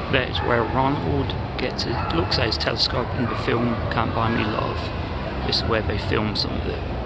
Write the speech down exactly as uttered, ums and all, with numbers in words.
That is where Ronald gets his, looks at his telescope in the film Can't Buy Me Love. This is where they film some of the